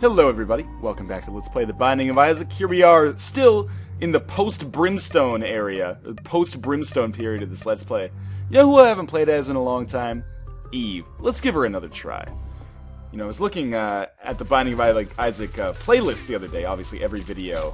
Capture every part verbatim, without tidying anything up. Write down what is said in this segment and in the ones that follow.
Hello everybody, welcome back to Let's Play The Binding of Isaac. Here we are, still in the post-Brimstone area, the post-Brimstone period of this Let's Play. You know who I haven't played as in a long time? Eve. Let's give her another try. You know, I was looking uh, at the Binding of Isaac uh, playlist the other day. Obviously every video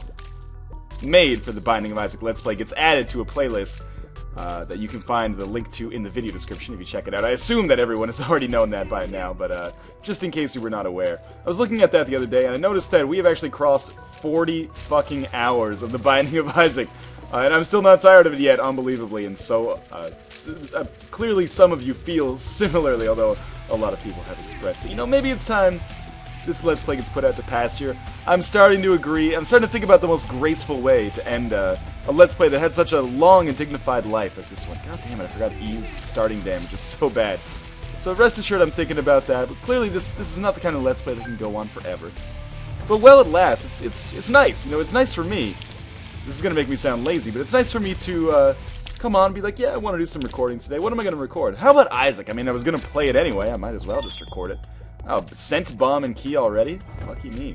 made for the Binding of Isaac Let's Play gets added to a playlist uh, that you can find the link to in the video description if you check it out. I assume that everyone has already known that by now, but uh, just in case you were not aware. I was looking at that the other day, and I noticed that we have actually crossed forty fucking hours of the Binding of Isaac. Uh, and I'm still not tired of it yet, unbelievably, and so uh, uh, clearly some of you feel similarly, although a lot of people have expressed it. You know, maybe it's time this Let's Play gets put out to pasture. I'm starting to agree. I'm starting to think about the most graceful way to end uh, a Let's Play that had such a long and dignified life as this one. God damn it, I forgot Eve's starting damage is so bad. So rest assured I'm thinking about that, but clearly this this is not the kind of Let's Play that can go on forever. But while it lasts, it's, it's, it's nice. You know, it's nice for me. This is going to make me sound lazy, but it's nice for me to uh, come on and be like, yeah, I want to do some recording today. What am I going to record? How about Isaac? I mean, I was going to play it anyway. I might as well just record it. Oh, scent bomb and key already? Lucky me.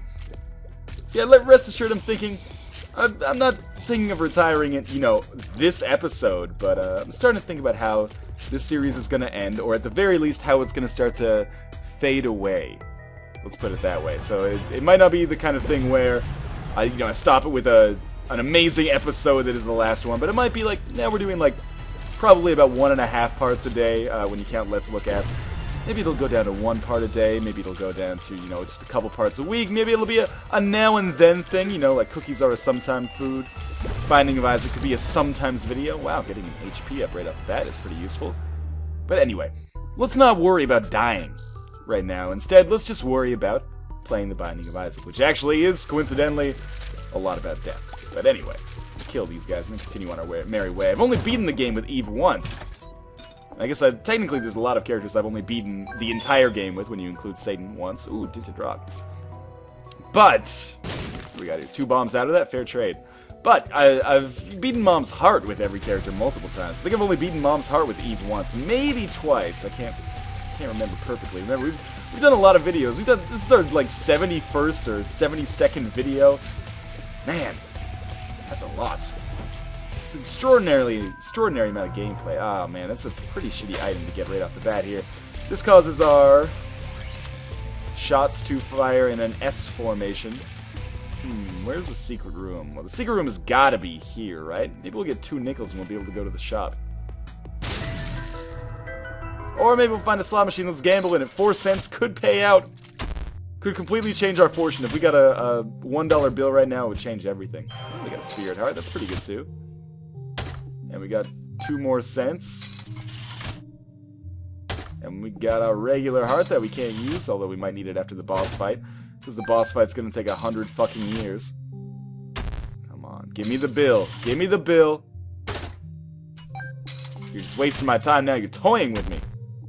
So yeah, let rest assured I'm thinking, I'm, I'm not thinking of retiring it, you know, this episode, but uh, I'm starting to think about how this series is going to end, or at the very least, how it's going to start to fade away. Let's put it that way. So it, it might not be the kind of thing where I, you know, I stop it with a an amazing episode that is the last one, but it might be like, now we're doing like probably about one and a half parts a day uh, when you count Let's Look Ats. Maybe it'll go down to one part a day, maybe it'll go down to, you know, just a couple parts a week, maybe it'll be a, a now and then thing, you know, like cookies are a sometime food. Binding of Isaac could be a sometimes video. Wow, getting an H P up right off the bat is pretty useful. But anyway, let's not worry about dying right now. Instead, let's just worry about playing the Binding of Isaac, which actually is, coincidentally, a lot about death. But anyway, let's kill these guys and continue on our way, merry way. I've only beaten the game with Eve once. I guess I've, technically there's a lot of characters I've only beaten the entire game with when you include Satan once. Ooh, Tinted Rock. But, we got here two bombs out of that, fair trade. But, I, I've beaten Mom's Heart with every character multiple times. I think I've only beaten Mom's Heart with Eve once, maybe twice. I can't can't remember perfectly. Remember, we've, we've done a lot of videos. We've done, this is our, like, seventy-first or seventy-second video. Man, that's a lot. It's an extraordinarily, extraordinary amount of gameplay. Oh man, that's a pretty shitty item to get right off the bat here. This causes our shots to fire in an S formation. Hmm, where's the secret room? Well, the secret room has gotta be here, right? Maybe we'll get two nickels and we'll be able to go to the shop. Or maybe we'll find a slot machine, let's gamble in it. Four cents could pay out. Could completely change our fortune. If we got a, a one dollar bill right now, it would change everything. Oh, we got a Spirit Heart, that's pretty good too. And we got two more cents. And we got our regular heart that we can't use, although we might need it after the boss fight. Because the boss fight's gonna take a hundred fucking years. Come on, give me the bill. Give me the bill. You're just wasting my time now, you're toying with me.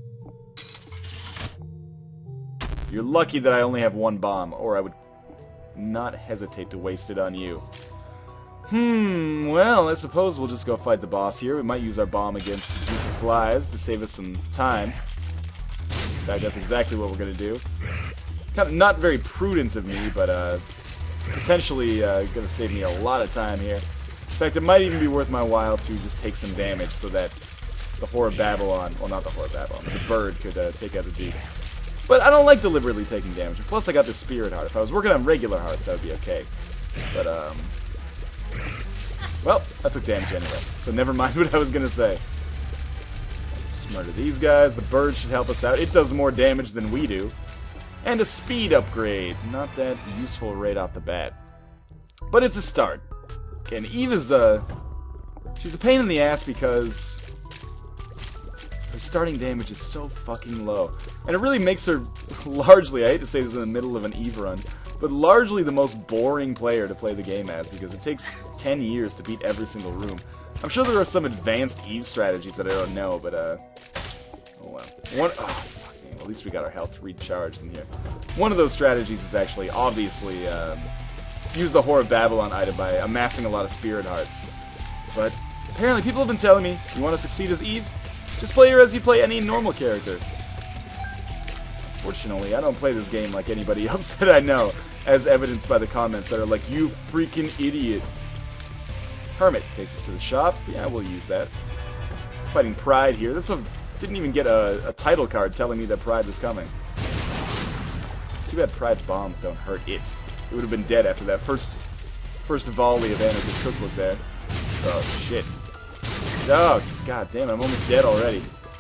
You're lucky that I only have one bomb, or I would not hesitate to waste it on you. Hmm, well, I suppose we'll just go fight the boss here. We might use our bomb against the group of flies to save us some time. In fact, that's exactly what we're going to do. Kind of not very prudent of me, but uh, potentially uh, going to save me a lot of time here. In fact, it might even be worth my while to just take some damage so that the Whore of Babylon, well, not the Whore of Babylon, but the bird could uh, take out the dude. But I don't like deliberately taking damage. Plus, I got the Spirit Heart. If I was working on regular hearts, that would be okay. But, um... well, I took damage anyway, so never mind what I was going to say. Just murder these guys. The bird should help us out. It does more damage than we do. And a speed upgrade. Not that useful right off the bat. But it's a start. Okay, and Eve is, uh... she's a pain in the ass because her starting damage is so fucking low. And it really makes her largely, I hate to say this in the middle of an Eve run, but largely the most boring player to play the game as, because it takes ten years to beat every single room. I'm sure there are some advanced Eve strategies that I don't know, but, uh... oh well. One, oh, fuck, man, at least we got our health recharged in here. One of those strategies is actually, obviously, um... use the Whore of Babylon item by amassing a lot of Spirit Hearts. But, apparently people have been telling me, you want to succeed as Eve? Just play her as you play any normal character. Fortunately, I don't play this game like anybody else that I know. As evidenced by the comments that are like, you freaking idiot. Hermit takes us to the shop. Yeah, we'll use that. Fighting Pride here. That's a... Didn't even get a, a title card telling me that Pride was coming. Too bad Pride's bombs don't hurt it. It would have been dead after that first first volley of Anarchist Cook was there. Oh, shit. Oh, god damn, I'm almost dead already.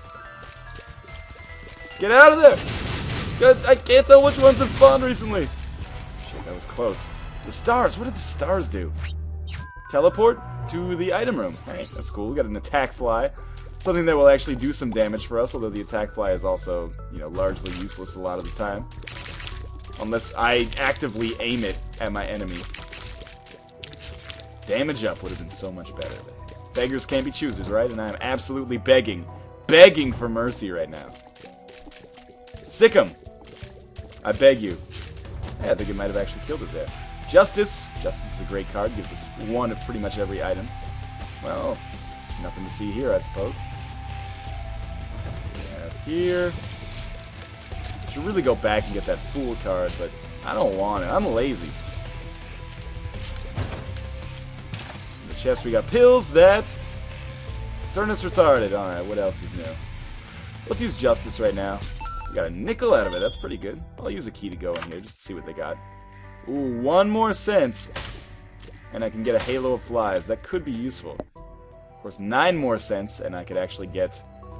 Get out of there! God, I can't tell which ones have spawned recently. Shit, that was close. The stars, what did the stars do? Teleport to the item room. Hey, that's cool. We got an attack fly. Something that will actually do some damage for us, although the attack fly is also, you know, largely useless a lot of the time. Unless I actively aim it at my enemy. Damage up would have been so much better. But beggars can't be choosers, right? And I am absolutely begging, begging for mercy right now. Sick 'em! I beg you. Yeah, I think it might have actually killed it there. Justice. Justice is a great card. Gives us one of pretty much every item. Well, nothing to see here, I suppose. Yeah, here. Should really go back and get that Fool card, but I don't want it. I'm lazy. In the chest we got pills that turn us retarded. Alright, what else is new? Let's use Justice right now. We got a nickel out of it. That's pretty good. I'll use a key to go in here just to see what they got. Ooh, one more cent. And I can get a Halo of Flies. That could be useful. Of course, nine more cents, and I could actually get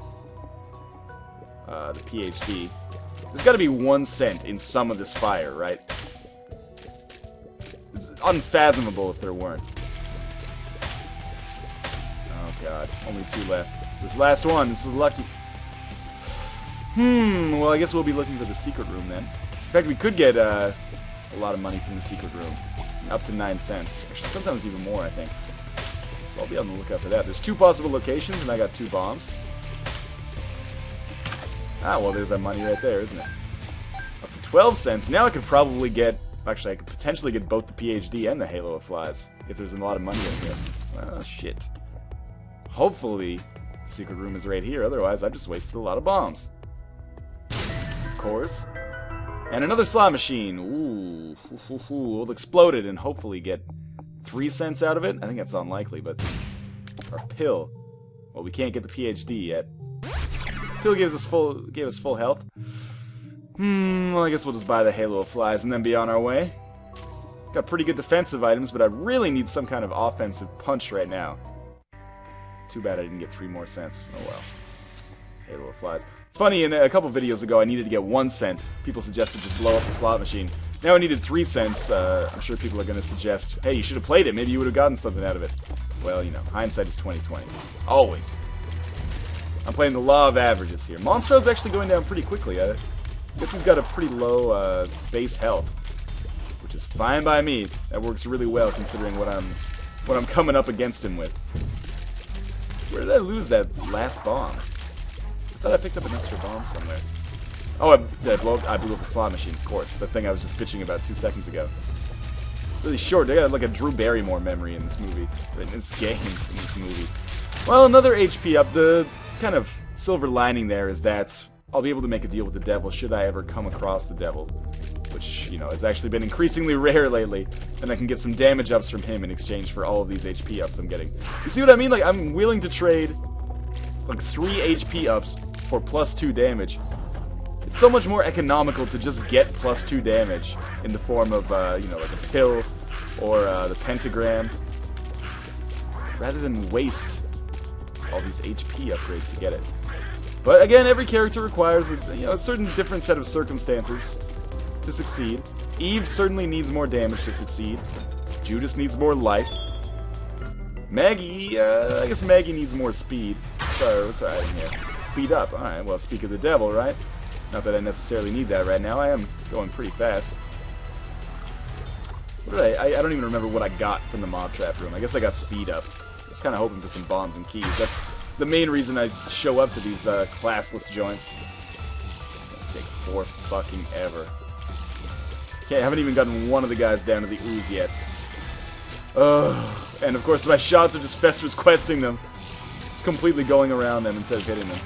uh, the P H D. There's got to be one cent in some of this fire, right? It's unfathomable if there weren't. Oh god, only two left. This last one, this is lucky. Hmm, well I guess we'll be looking for the secret room then. In fact, we could get uh, a lot of money from the secret room. Up to nine cents. Actually, sometimes even more, I think. So I'll be on the lookout for that. There's two possible locations, and I got two bombs. Ah, well, there's our money right there, isn't it? Up to twelve cents. Now I could probably get... Actually, I could potentially get both the P H D and the Halo of Flies. If there's a lot of money in here. Well, shit. Hopefully, the secret room is right here. Otherwise, I've just wasted a lot of bombs. Of course. And another slot machine. Ooh. We'll explode it and hopefully get three cents out of it. I think that's unlikely, but... Our pill. Well, we can't get the P H D yet. Pill gives us full, gave us full health. Hmm, well, I guess we'll just buy the Halo of Flies and then be on our way. Got pretty good defensive items, but I really need some kind of offensive punch right now. Too bad I didn't get three more cents. Oh well. Halo of Flies. It's funny, in a couple videos ago I needed to get one cent. People suggested just blow up the slot machine. Now I needed three cents. Uh, I'm sure people are going to suggest, hey, you should have played it. Maybe you would have gotten something out of it. Well, you know, hindsight is twenty twenty. Always. I'm playing the law of averages here. Monstro's actually going down pretty quickly. I guess he's got a pretty low uh, base health, which is fine by me. That works really well considering what I'm what I'm coming up against him with. Where did I lose that last bomb? I thought I picked up an extra bomb somewhere. Oh, I, I, blew, up, I blew up the slot machine, of course. The thing I was just bitching about two seconds ago. Really short. They got like a Drew Barrymore memory in this movie. In this game, in this movie. Well, another H P up. The kind of silver lining there is that I'll be able to make a deal with the devil should I ever come across the devil. Which, you know, has actually been increasingly rare lately. And I can get some damage ups from him in exchange for all of these H P ups I'm getting. You see what I mean? Like, I'm willing to trade like three H P ups for plus two damage. It's so much more economical to just get plus two damage in the form of, uh, you know, like a pill or uh, the pentagram, rather than waste all these H P upgrades to get it. But again, every character requires a, you know, a certain different set of circumstances to succeed. Eve certainly needs more damage to succeed. Judas needs more life. Maggie, uh, I guess Maggie needs more speed. Sorry, what's our item here? Speed up. Alright, well, speak of the devil, right? Not that I necessarily need that right now. I am going pretty fast. What did I, I... I don't even remember what I got from the mob trap room. I guess I got speed up. I was kind of hoping for some bombs and keys. That's the main reason I show up to these uh, classless joints. It's gonna take four fucking ever. Okay, I haven't even gotten one of the guys down to the ooze yet. Ugh. And of course my shots are just Fester's questing them. Just completely going around them instead of hitting them.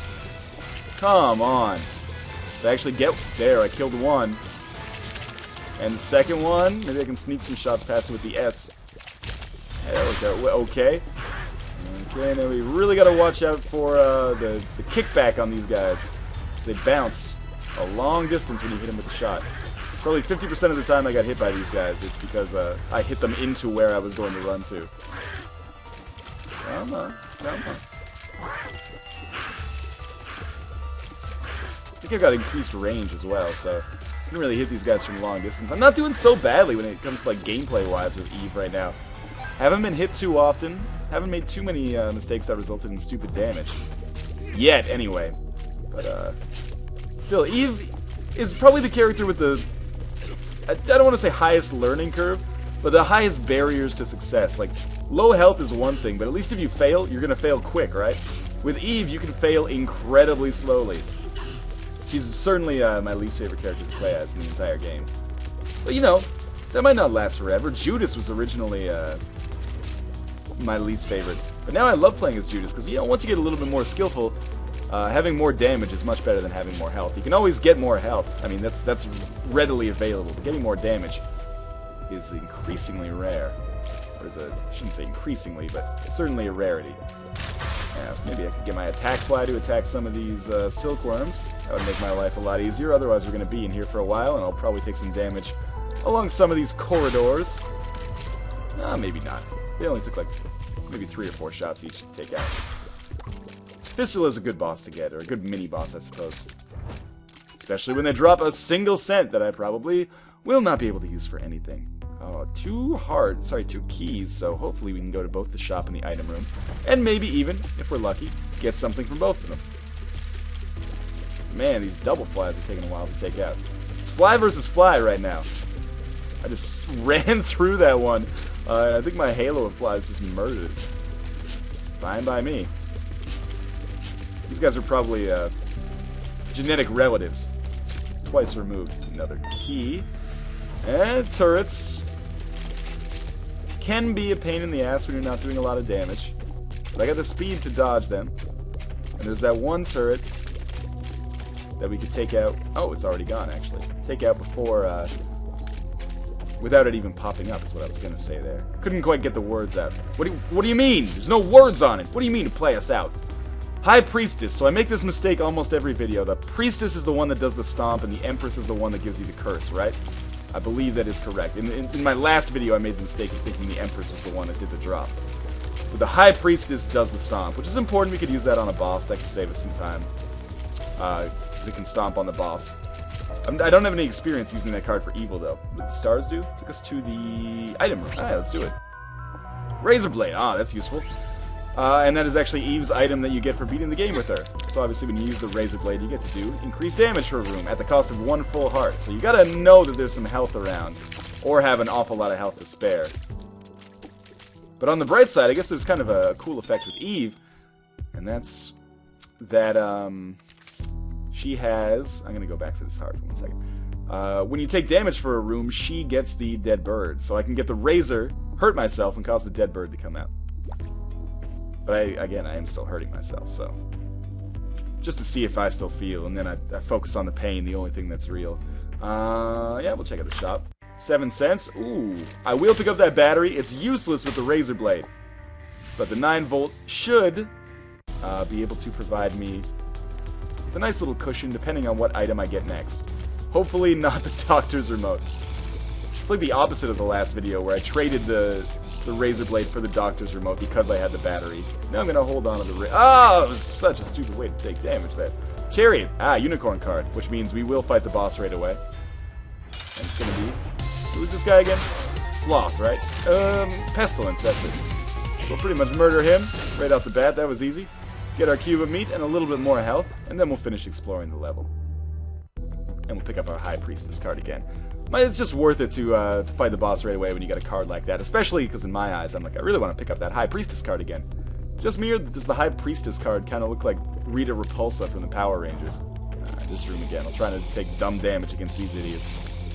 Come on. Did I actually get... There, I killed one. And second one, maybe I can sneak some shots past him with the S. There we go. Okay. Okay, now we really got to watch out for uh, the, the kickback on these guys. They bounce a long distance when you hit them with the shot. Probably fifty percent of the time I got hit by these guys, it's because uh, I hit them into where I was going to run to. Come on, come on. I think I've got increased range as well, so I can really hit these guys from long distance. I'm not doing so badly when it comes to like gameplay-wise with Eve right now. Haven't been hit too often. Haven't made too many uh, mistakes that resulted in stupid damage. Yet, anyway. But, uh... still, Eve is probably the character with the... I don't want to say highest learning curve, but the highest barriers to success. Like, low health is one thing, but at least if you fail, you're going to fail quick, right? With Eve, you can fail incredibly slowly. She's certainly uh, my least favorite character to play as in the entire game. But, you know, that might not last forever. Judas was originally... Uh, my least favorite. But now I love playing as Judas, because, you know, once you get a little bit more skillful, uh, having more damage is much better than having more health. You can always get more health. I mean, that's that's readily available. But getting more damage is increasingly rare. Or is a, I shouldn't say increasingly, but certainly a rarity. Yeah, maybe I could get my attack fly to attack some of these uh, silkworms. That would make my life a lot easier. Otherwise, we're going to be in here for a while, and I'll probably take some damage along some of these corridors. Ah, maybe not. They only took like maybe three or four shots each to take out. Fistula is a good boss to get, or a good mini-boss, I suppose. Especially when they drop a single cent that I probably will not be able to use for anything. Oh, two hard, sorry, two keys, so hopefully we can go to both the shop and the item room. And maybe even, if we're lucky, get something from both of them. Man, these double flies are taking a while to take out. It's fly versus fly right now. I just ran through that one. Uh, I think my halo of flies just murdered. Fine by me. These guys are probably uh, genetic relatives. Twice removed. Another key. And turrets. Can be a pain in the ass when you're not doing a lot of damage. But I got the speed to dodge them. And there's that one turret that we could take out. Oh, it's already gone, actually. Take out before... Uh, without it even popping up, is what I was going to say there. Couldn't quite get the words out. What do, you, what do you mean? There's no words on it. What do you mean to play us out? High Priestess. So I make this mistake almost every video. The Priestess is the one that does the stomp, and the Empress is the one that gives you the curse, right? I believe that is correct. In, in, in my last video, I made the mistake of thinking the Empress was the one that did the drop. But the High Priestess does the stomp, which is important. We could use that on a boss. That could save us some time. Uh, it can stomp on the boss. I don't have any experience using that card for evil, though. What the stars do? Took us to the item room. Alright, let's do it. Razor Blade. Ah, that's useful. Uh, and that is actually Eve's item that you get for beating the game with her. So obviously when you use the Razor Blade, you get to do increased damage for a room at the cost of one full heart. So you gotta know that there's some health around, or have an awful lot of health to spare. But on the bright side, I guess there's kind of a cool effect with Eve, and that's that, um... she has... I'm going to go back for this heart for one second. Uh, when you take damage for a room, she gets the dead bird. So I can get the razor, hurt myself, and cause the dead bird to come out. But I, again, I am still hurting myself, so... just to see if I still feel, and then I, I focus on the pain, the only thing that's real. Uh, yeah, we'll check out the shop. Seven cents. Ooh. I will pick up that battery. It's useless with the razor blade. But the nine volt should uh, be able to provide me with a nice little cushion, depending on what item I get next. Hopefully not the doctor's remote. It's like the opposite of the last video, where I traded the the razor blade for the doctor's remote because I had the battery. Now I'm going to hold on to the... Ra oh, it was such a stupid way to take damage there. Chariot. Ah, unicorn card, which means we will fight the boss right away. And it's going to be... who's this guy again? Sloth, right? Um, Pestilence, that's it. We'll pretty much murder him right off the bat. That was easy. Get our cube of meat and a little bit more health, and then we'll finish exploring the level. And we'll pick up our High Priestess card again. It's just worth it to uh, to fight the boss right away when you get a card like that, especially because in my eyes, I'm like, I really want to pick up that High Priestess card again. Just me, or does the High Priestess card kind of look like Rita Repulsa from the Power Rangers? Uh, this room again. I'm trying to take dumb damage against these idiots.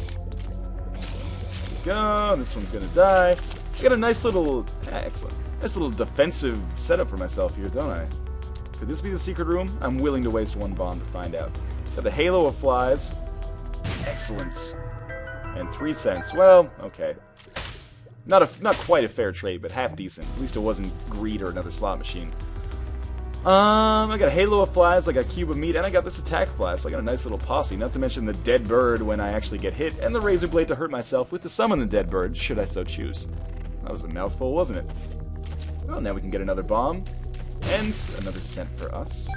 There we go. This one's gonna die. I got a nice little, yeah, excellent, nice little defensive setup for myself here, don't I? Could this be the secret room? I'm willing to waste one bomb to find out. Got the Halo of Flies. Excellent. And three cents. Well, okay. Not a, not quite a fair trade, but half decent. At least it wasn't greed or another slot machine. Um, I got a halo of flies, I got cube of meat, and I got this attack fly, so I got a nice little posse. Not to mention the dead bird when I actually get hit, and the razor blade to hurt myself with to summon the dead bird, should I so choose. That was a mouthful, wasn't it? Well, now we can get another bomb, and another cent for us.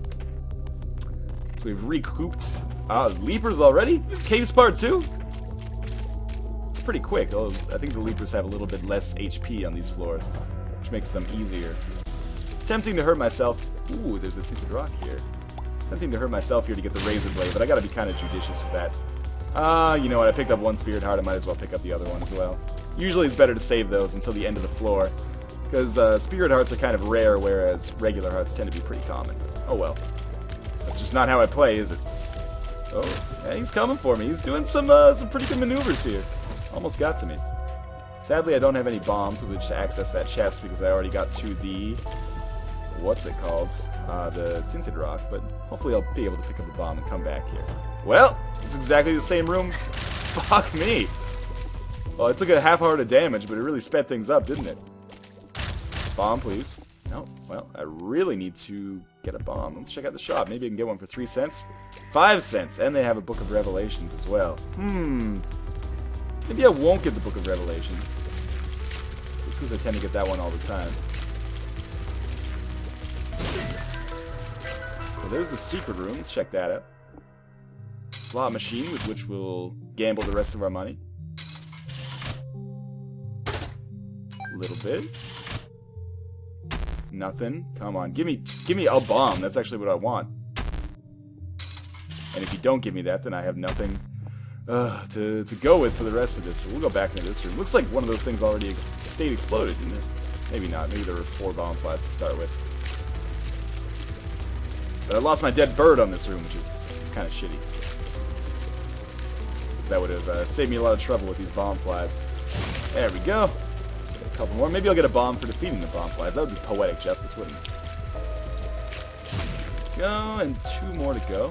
So we've recouped... Ah, leapers already? Caves part two? It's pretty quick, although I think the leapers have a little bit less H P on these floors, which makes them easier. Tempting to hurt myself. Ooh, there's a tinted rock here. Tempting to hurt myself here to get the razor blade, but I gotta be kind of judicious with that. Ah, uh, you know what? I picked up one spirit heart. I might as well pick up the other one as well. Usually it's better to save those until the end of the floor, because uh, spirit hearts are kind of rare, whereas regular hearts tend to be pretty common. Oh well. That's just not how I play, is it? Oh, yeah, he's coming for me. He's doing some uh, some pretty good maneuvers here. Almost got to me. Sadly, I don't have any bombs with which to access that chest because I already got to the... what's it called? Uh, the tinted rock, but hopefully I'll be able to pick up a bomb and come back here. Well, it's exactly the same room. Fuck me. Well, it took a half hour of damage, but it really sped things up, didn't it? Bomb, please. No, well, I really need to get a bomb. Let's check out the shop. Maybe I can get one for three cents. Five cents, and they have a Book of Revelations as well. Hmm. Maybe I won't get the Book of Revelations. Just because I tend to get that one all the time. Well, there's the secret room. Let's check that out. Slot machine with which we'll gamble the rest of our money. A little bit. Nothing. Come on, give me, just give me a bomb. That's actually what I want. And if you don't give me that, then I have nothing uh, to to go with for the rest of this. We'll go back into this room. Looks like one of those things already ex stayed exploded, didn't it? Maybe not. Maybe there were four bomb flies to start with. But I lost my dead bird on this room, which is it's kind of shitty. Because that would have uh, saved me a lot of trouble with these bomb flies. There we go. Get a couple more. Maybe I'll get a bomb for defeating the bomb flies. That would be poetic justice, wouldn't it? Go, and two more to go.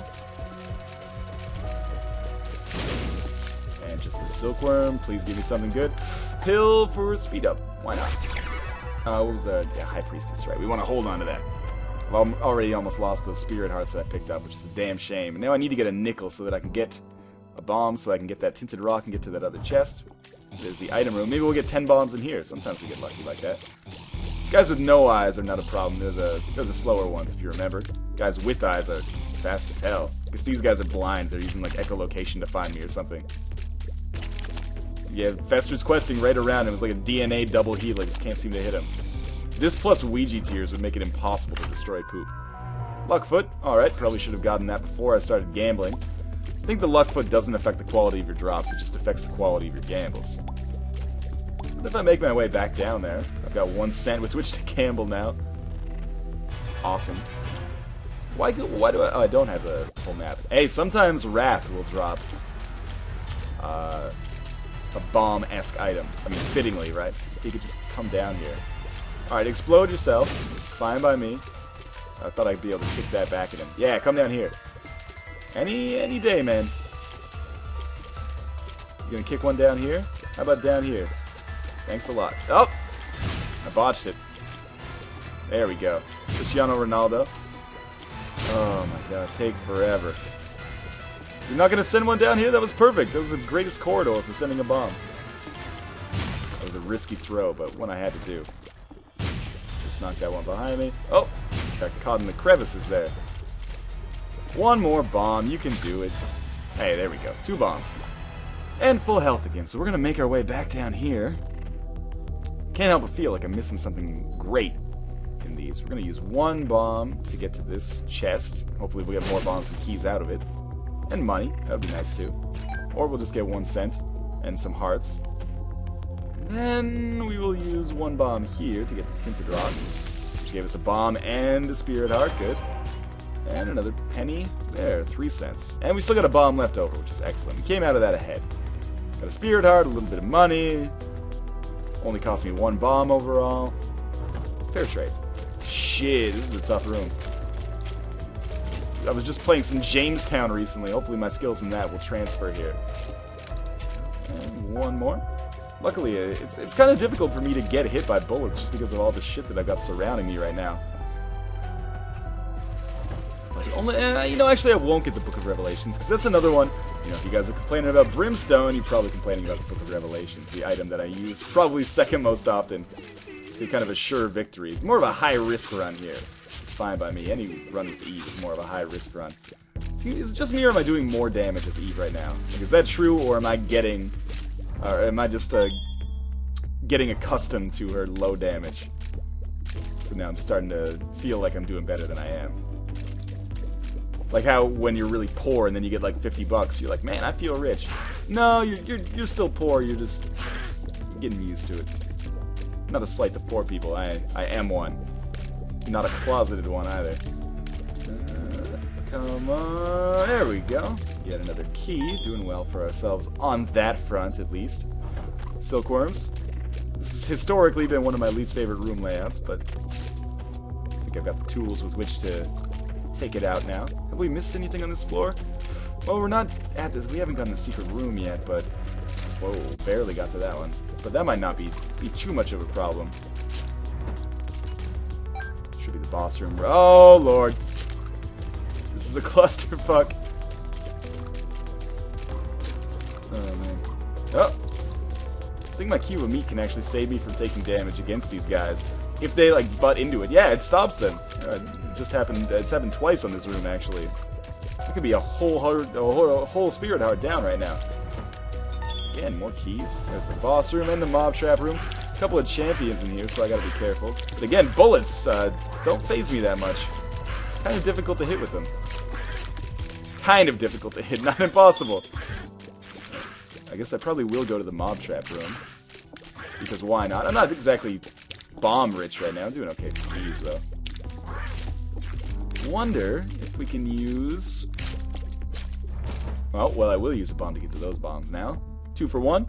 And just the silkworm. Please give me something good. Pill for speed up. Why not? Uh, what was that? Yeah, High Priestess, right? We want to hold on to that. I've already almost lost those spirit hearts that I picked up, which is a damn shame. And now I need to get a nickel so that I can get a bomb, so I can get that tinted rock and get to that other chest. There's the item room. Maybe we'll get ten bombs in here. Sometimes we get lucky like that. Guys with no eyes are not a problem. They're the they're the slower ones, if you remember. Guys with eyes are fast as hell. Because these guys are blind. They're using like echolocation to find me or something. Yeah, Fester's questing right around him. It was like a D N A double helix. Can't seem to hit him. This plus Ouija tears would make it impossible to destroy poop. Luckfoot. Alright, probably should have gotten that before I started gambling. I think the Luckfoot doesn't affect the quality of your drops, it just affects the quality of your gambles. But if I make my way back down there, I've got one cent with which to gamble now. Awesome. Why, why do I... Oh, I don't have the full map. Hey, sometimes Wrath will drop uh, a bomb-esque item. I mean, fittingly, right? He could just come down here. Alright, explode yourself. Fine by me. I thought I'd be able to kick that back at him. Yeah, come down here. Any any day, man. You gonna kick one down here? How about down here? Thanks a lot. Oh! I botched it. There we go. Cristiano Ronaldo. Oh my god, take forever. You're not gonna send one down here? That was perfect. That was the greatest corridor for sending a bomb. That was a risky throw, but one I had to do. Knock that one behind me. Oh, got caught in the crevices there. One more bomb. You can do it. Hey, there we go. Two bombs. And full health again. So we're going to make our way back down here. Can't help but feel like I'm missing something great in these. We're going to use one bomb to get to this chest. Hopefully we'll get more bombs and keys out of it. And money. That would be nice too. Or we'll just get one cent and some hearts. Then we will use one bomb here to get the tinted rock, which gave us a bomb and a spirit heart. Good. And another penny. There, three cents. And we still got a bomb left over, which is excellent. We came out of that ahead. Got a spirit heart, a little bit of money. Only cost me one bomb overall. Fair trades. Shit, this is a tough room. I was just playing some Jamestown recently. Hopefully my skills in that will transfer here. one more. Luckily, it's, it's kind of difficult for me to get hit by bullets just because of all the shit that I've got surrounding me right now. Only, uh, you know, actually I won't get the Book of Revelations, because that's another one. You know, if you guys are complaining about Brimstone, you're probably complaining about the Book of Revelations, the item that I use probably second most often. It's kind of a sure victory. It's more of a high-risk run here. It's fine by me. Any run with Eve is more of a high-risk run. Is it just me, or am I doing more damage as Eve right now? Like, is that true, or am I getting... Or am I just uh, getting accustomed to her low damage? So now I'm starting to feel like I'm doing better than I am. Like how when you're really poor and then you get like fifty bucks, you're like, man, I feel rich. No, you're, you're, you're still poor, you're just getting used to it. Not a slight to poor people, I, I am one. Not a closeted one either. Uh, come on, there we go. Yet another key, doing well for ourselves on that front at least. Silkworms. This has historically been one of my least favorite room layouts, but I think I've got the tools with which to take it out now. Have we missed anything on this floor? Well, we're not at this. We haven't gotten the secret room yet, but... Whoa, barely got to that one. But that might not be, be too much of a problem. Should be the boss room. Oh, Lord. This is a clusterfuck. Oh, man. Oh! I think my cube of meat can actually save me from taking damage against these guys. If they, like, butt into it. Yeah, it stops them. Uh, it just happened, it's happened twice on this room, actually. That could be a whole heart, a whole, a whole spirit heart down right now. Again, more keys. There's the boss room and the mob trap room. A couple of champions in here, so I gotta be careful. But again, bullets uh, don't faze me that much. Kind of difficult to hit with them. Kind of difficult to hit, not impossible. I guess I probably will go to the mob trap room. Because why not? I'm not exactly bomb rich right now. I'm doing okay for these, though. Wonder if we can use... Oh, well, I will use a bomb to get to those bombs now. Two for one.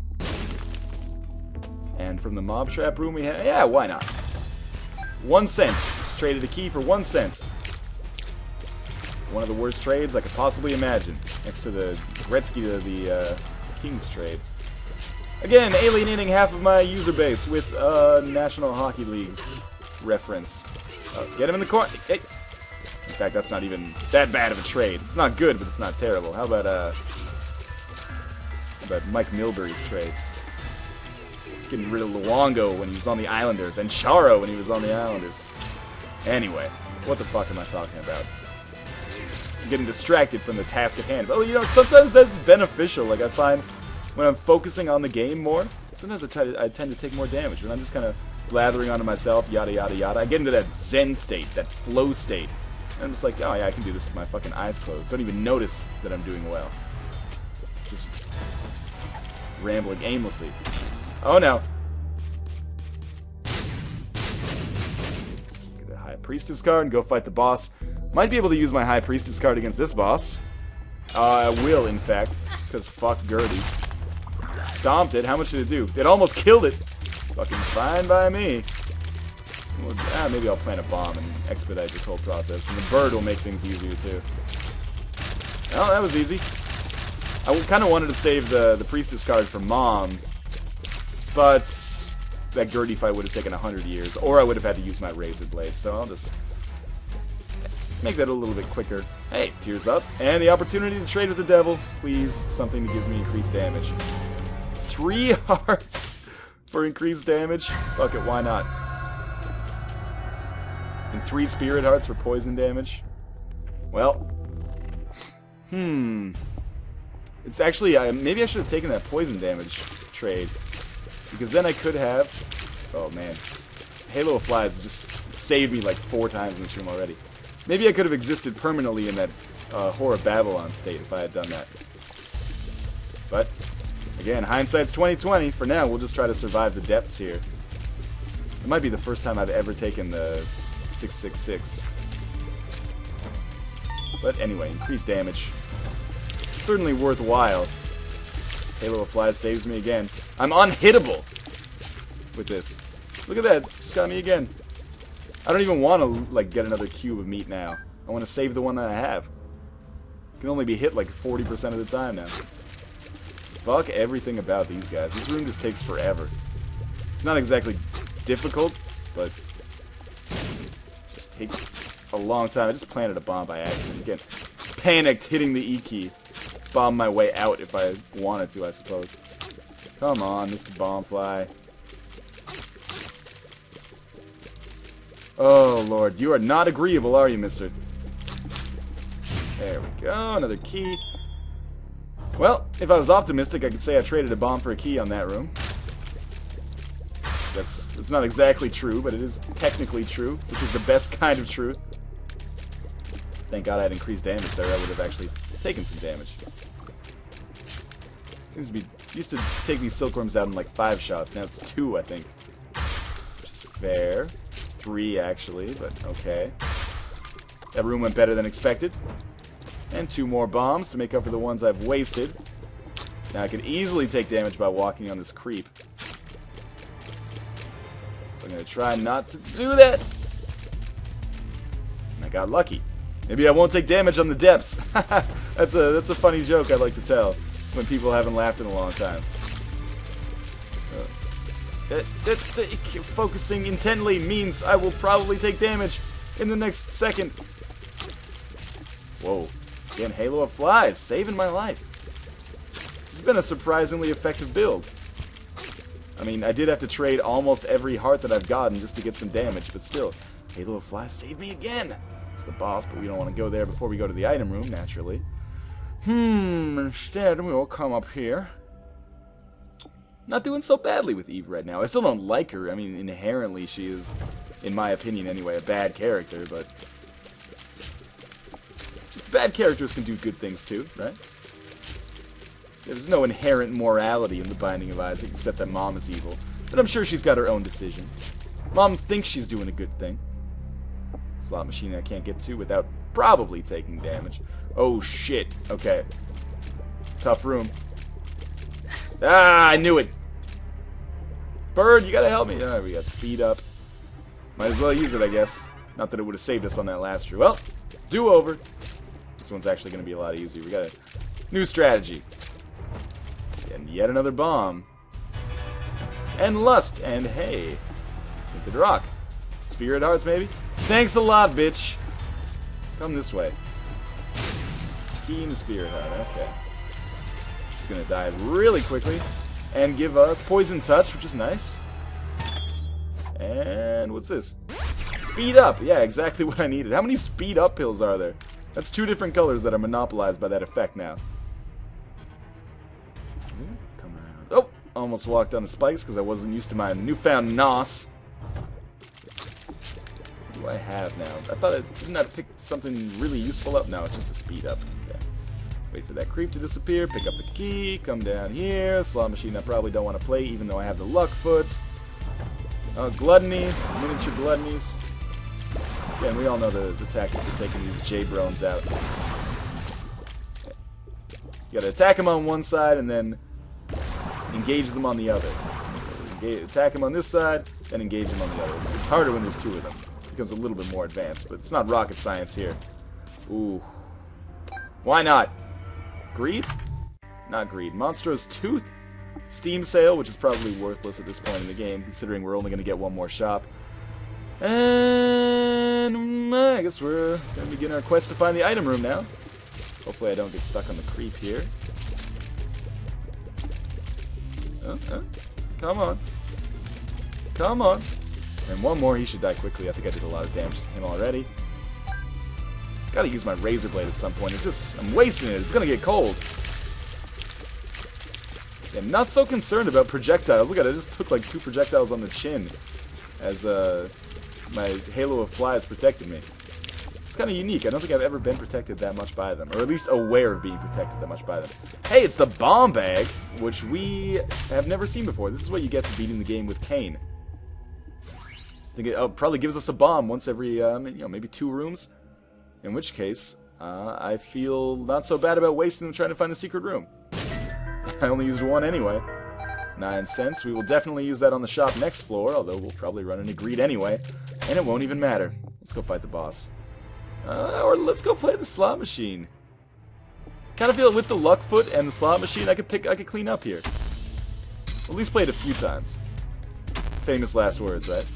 And from the mob trap room we have... Yeah, why not? One cent. Just traded a key for one cent. One of the worst trades I could possibly imagine. Next to the Gretzky to the uh, King's trade. Again, alienating half of my user base with uh, National Hockey League reference. Oh, get him in the corner. Hey. In fact, that's not even that bad of a trade. It's not good, but it's not terrible. How about uh, how about Mike Milbury's trades? Getting rid of Luongo when he was on the Islanders, and Charo when he was on the Islanders. Anyway, what the fuck am I talking about? I'm getting distracted from the task at hand. Oh, you know, sometimes that's beneficial. Like, I find when I'm focusing on the game more, sometimes I, try to, I tend to take more damage. When I'm just kind of blathering onto myself, yada, yada, yada, I get into that zen state, that flow state. And I'm just like, oh yeah, I can do this with my fucking eyes closed. Don't even notice that I'm doing well. Just rambling aimlessly. Oh no. Get a High Priestess card and go fight the boss. Might be able to use my High Priestess card against this boss. Uh, I will, in fact, because fuck Gertie. Stomped it. How much did it do? It almost killed it. Fucking fine by me. Well, ah, maybe I'll plant a bomb and expedite this whole process. And the bird will make things easier, too. Well, that was easy. I kind of wanted to save the, the Priestess card for Mom, but that Gertie fight would have taken a hundred years, or I would have had to use my Razor Blade, so I'll just make that a little bit quicker. Hey, tears up. And the opportunity to trade with the devil. Please, something that gives me increased damage. Three hearts for increased damage? Fuck it, why not? And three spirit hearts for poison damage? Well, hmm. It's actually, uh, maybe I should have taken that poison damage trade. Because then I could have... Oh, man. Halo of Flies just saved me like four times in this room already. Maybe I could have existed permanently in that uh, Whore of Babylon state if I had done that. But, again, hindsight's twenty twenty. For now, we'll just try to survive the depths here. It might be the first time I've ever taken the six six six. But anyway, increased damage. Certainly worthwhile. Halo of Flies saves me again. I'm unhittable with this. Look at that. Just got me again. I don't even want to like get another cube of meat now. I want to save the one that I have. Can only be hit like forty percent of the time now. Fuck everything about these guys. This room just takes forever. It's not exactly difficult, but just takes a long time. I just planted a bomb by accident. Again, panicked, hitting the E key. Bomb my way out if I wanted to, I suppose. Come on, this is bomb fly. Oh, Lord. You are not agreeable, are you, mister? There we go. Another key. Well, if I was optimistic, I could say I traded a bomb for a key on that room. That's, that's not exactly true, but it is technically true, which is the best kind of truth. Thank God I had increased damage there. I would have actually taken some damage. Seems to be... Used to take these silkworms out in like five shots. Now it's two, I think. Which is fair. Three, actually, but okay. That room went better than expected. And two more bombs to make up for the ones I've wasted. Now I can easily take damage by walking on this creep. So I'm going to try not to do that. And I got lucky. Maybe I won't take damage on the depths. that's a that's a funny joke I like to tell when people haven't laughed in a long time. Uh, that, that, that, focusing intently means I will probably take damage in the next second. Whoa. Again, Halo of Flies, saving my life. It's been a surprisingly effective build. I mean, I did have to trade almost every heart that I've gotten just to get some damage, but still, Halo of Flies saved me again. It's the boss, but we don't want to go there before we go to the item room, naturally. Hmm, instead we will come up here. Not doing so badly with Eve right now. I still don't like her. I mean, inherently she is, in my opinion anyway, a bad character, but... just bad characters can do good things too, right? There's no inherent morality in the Binding of Isaac, except that Mom is evil. But I'm sure she's got her own decisions. Mom thinks she's doing a good thing. Slot machine I can't get to without probably taking damage. Oh, shit. Okay. Tough room. Ah, I knew it. Bird, you gotta help me. Alright, we got speed up. Might as well use it, I guess. Not that it would have saved us on that last tree. Well, do-over. This one's actually going to be a lot easier. We got a new strategy. And yet another bomb. And lust. And hay. Into the rock. Spirit hearts, maybe? Thanks a lot, bitch. Come this way. Key in the spirit heart. Okay. She's going to die really quickly. And give us poison touch, which is nice. And what's this? Speed up. Yeah, exactly what I needed. How many speed up pills are there? That's two different colors that are monopolized by that effect now. Come around. Oh! Almost walked on the spikes because I wasn't used to my newfound N O S. What do I have now? I thought I didn't have to pick something really useful up. No, it's just a speed up. Okay. Wait for that creep to disappear. Pick up the key. Come down here. Slot machine I probably don't want to play even though I have the luck foot. Oh, gluttony. Miniature gluttonies. Again, we all know the, the tactic of taking these J-Brones out. You gotta attack them on one side and then engage them on the other. Engage, attack them on this side, then engage them on the other. It's, it's harder when there's two of them. It becomes a little bit more advanced, but it's not rocket science here. Ooh. Why not? Greed? Not greed. Monstro's Tooth. Steam sale, which is probably worthless at this point in the game, considering we're only going to get one more shop. And uh, I guess we're going to begin our quest to find the item room now. Hopefully I don't get stuck on the creep here. Oh, oh. Come on. Come on. And one more, he should die quickly. I think I did a lot of damage to him already. Gotta use my razor blade at some point. It's just, I'm wasting it. It's gonna get cold. I'm not so concerned about projectiles. Look at it, I just took like two projectiles on the chin as uh, my Halo of Flies protected me. It's kind of unique. I don't think I've ever been protected that much by them, or at least aware of being protected that much by them. Hey, it's the bomb bag, which we have never seen before. This is what you get for beating the game with Cain. I think it oh, probably gives us a bomb once every, um, you know, maybe two rooms. In which case, uh, I feel not so bad about wasting them trying to find the secret room. I only used one anyway. Nine cents. We will definitely use that on the shop next floor, although we'll probably run into greed anyway. And it won't even matter. Let's go fight the boss. Uh, or let's go play the slot machine. Kind of feel with the luck foot and the slot machine, I could pick, I could clean up here. At least play it a few times. Famous last words, right?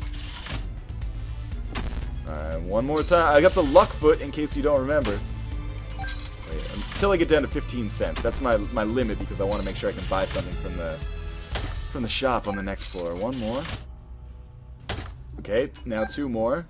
Alright, one more time. I got the luck foot in case you don't remember. Wait, until I get down to fifteen cents. That's my my limit because I want to make sure I can buy something from the from the shop on the next floor. One more. Okay, now two more.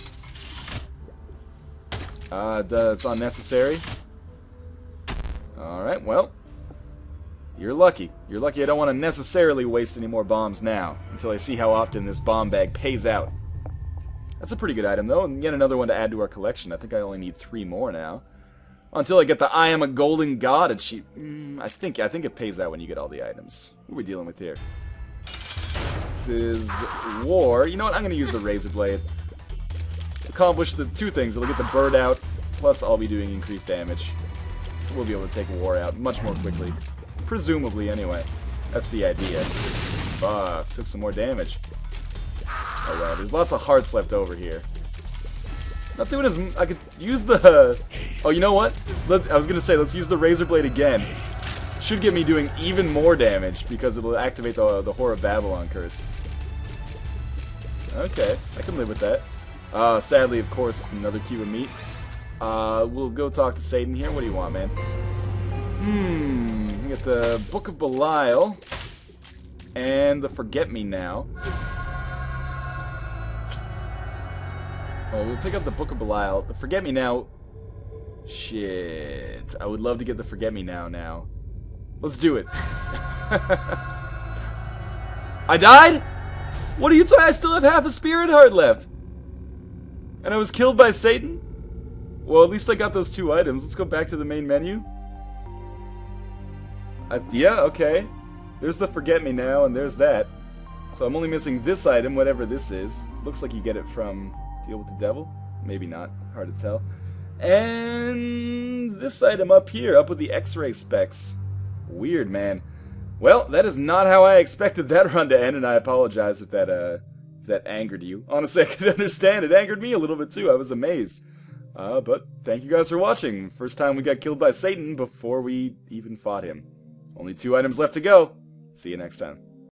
Uh, that's unnecessary. Alright, well. You're lucky. You're lucky I don't want to necessarily waste any more bombs now, until I see how often this bomb bag pays out. That's a pretty good item, though, and yet another one to add to our collection. I think I only need three more now. Until I get the I am a golden god achievement. Mm, I think I think it pays out when you get all the items. What are we dealing with here? This is war. You know what? I'm going to use the razor blade. Accomplish the two things. It'll get the bird out, plus I'll be doing increased damage. So we'll be able to take war out much more quickly. Presumably, anyway. That's the idea. Fuck, took some more damage. Oh well, there's lots of hearts left over here. Not doing as... I could use the... Oh, you know what? Let, I was going to say, let's use the razor blade again. Should get me doing even more damage, because it'll activate the, the Whore of Babylon curse. Okay, I can live with that. Uh, sadly, of course, another cube of meat. Uh, we'll go talk to Satan here. What do you want, man? Hmm, we get the Book of Belial and the Forget-Me-Now. Oh, we'll pick up the Book of Belial. The Forget-Me-Now. Shit. I would love to get the Forget-Me-Now now. Let's do it. I died? What are you talking? I still have half a spirit heart left. And I was killed by Satan? Well, at least I got those two items. Let's go back to the main menu. Uh, yeah, okay. There's the Forget Me Now, and there's that. So I'm only missing this item, whatever this is. Looks like you get it from Deal with the Devil. Maybe not. Hard to tell. And this item up here, up with the X-ray specs. Weird, man. Well, that is not how I expected that run to end, and I apologize if that, uh, if that angered you. Honestly, I could understand. It angered me a little bit, too. I was amazed. Uh, but thank you guys for watching. First time we got killed by Satan before we even fought him. Only two items left to go. See you next time.